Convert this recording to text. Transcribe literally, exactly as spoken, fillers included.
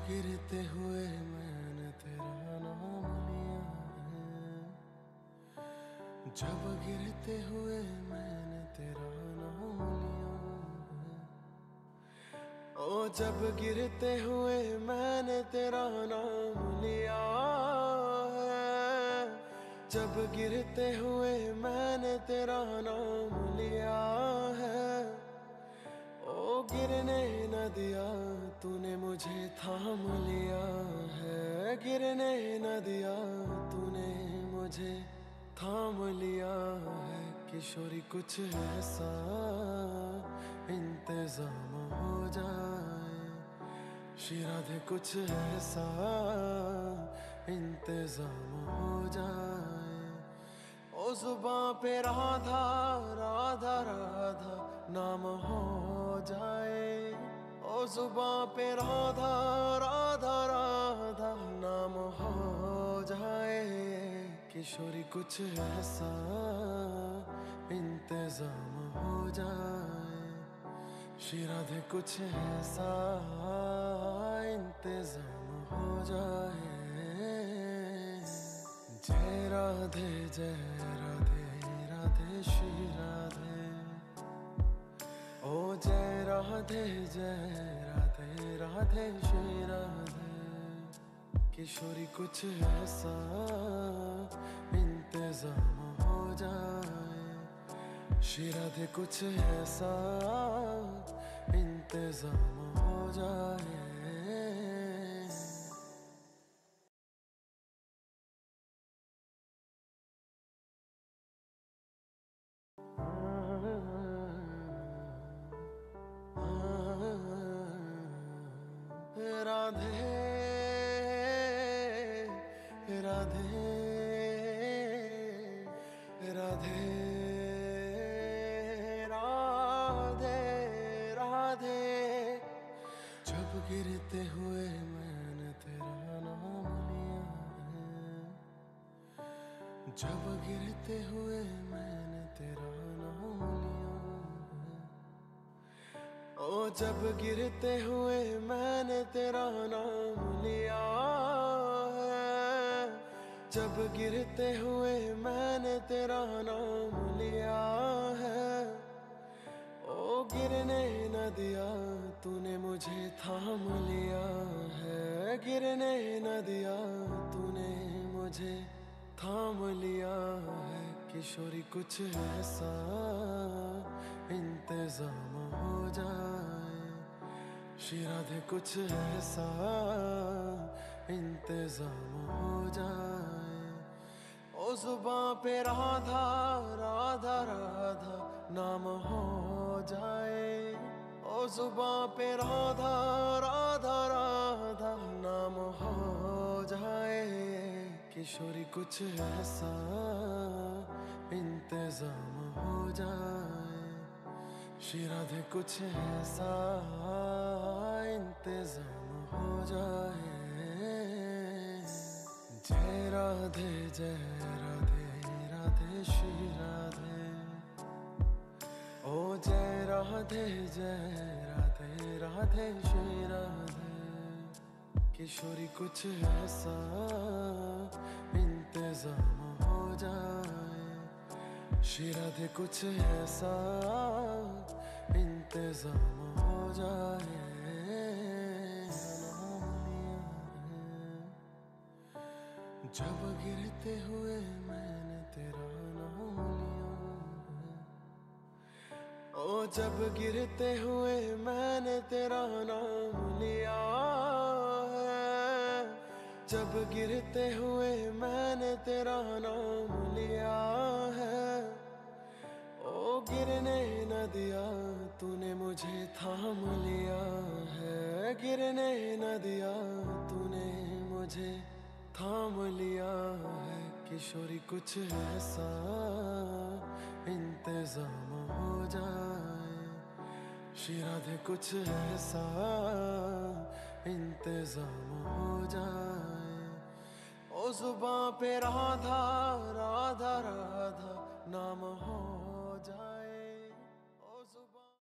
गिरते हुए मैंने तेरा नाम लिया है। जब गिरते हुए मैंने तेरा नाम लिया है। ओ जब गिरते हुए मैंने तेरा नाम लिया है। जब गिरते हुए मैंने तेरा नाम लिया है। ओ गिरने न दिया तूने मुझे थाम लिया है। गिरने न दिया तूने मुझे थाम लिया है। किशोरी कुछ ऐसा इंतजाम हो जाए। शिराधे कुछ ऐसा इंतजाम हो जाए। ओ जुबां पे राधा राधा राधा नाम हो जाए। ओ जुबां पे राधा राधा राधा नाम हो जाए। किशोरी कुछ ऐसा इंतजाम हो जाए। शिराधे कुछ ऐसा इंतजाम हो जाए। जय राधे जय राधे राधे श्री राधे। ओ जय राधे जय राधे राधे श्री राधे। किशोरी कुछ ऐसा इंतजाम हो जाए। श्री राधे कुछ ऐसा इंतजाम हो जाए। राधे राधे राधे राधे राधे। जब गिरते हुए मैंने तेरा नाम लिया है। जब गिरते हुए मैंने तेरा नाम लिया है। ओ जब गिरते हुए मैंने तेरा नाम लिया है। जब गिरते हुए मैंने तेरा नाम लिया है। ओ गिरने न दिया तूने मुझे थाम लिया है। गिरने न दिया तूने मुझे थाम लिया है। किशोरी कुछ ऐसा इंतजाम हो जाए। शिराधे कुछ ऐसा इंतजाम हो जाए। ओ जुबां पे राधा राधा राधा नाम हो जाए। ओ जुबां पे राधा राधा राधा नाम हो जाए। किशोरी कुछ ऐसा इंतजाम हो जाए। शिराधे कुछ ऐसा इंतजाम हो जाए। जय राधे जय राधे राधे श्री राधे। ओ जय राधे जय राधे राधे श्री राधे। किशोरी कुछ ऐसा इंतजाम हो जाए। शिराधे कुछ ऐसा इंतजाम हो जाए। जब गिरते हुए मैंने तेरा नाम लिया है। ओ जब गिरते हुए मैंने तेरा नाम लिया है। जब गिरते हुए मैंने तेरा नाम लिया है। ओ गिरने न दिया तूने मुझे थाम लिया है। गिरने न दिया तूने मुझे थाम लिया है। किशोरी कुछ ऐसा इंतजाम हो जाए। शिराधे कुछ ऐसा इंतजाम हो जाए। ओ जुबां पे राधा राधा राधा नाम हो